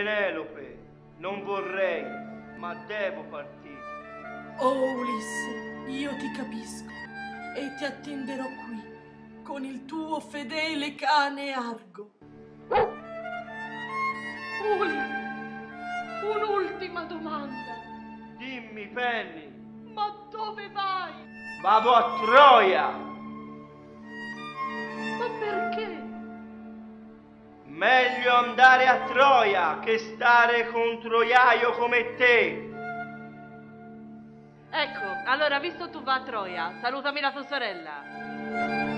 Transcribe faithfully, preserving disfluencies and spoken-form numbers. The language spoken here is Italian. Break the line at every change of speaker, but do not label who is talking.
Penelope, non vorrei, ma devo partire.
Oh Ulisse, io ti capisco e ti attenderò qui con il tuo fedele cane Argo. Uli, un'ultima domanda.
Dimmi, Penny.
Ma dove vai?
Vado a Troia.
Ma perché?
Meglio andare a Troia che stare con un troiaio come te.
Ecco, allora visto tu va a Troia, salutami la tua sorella.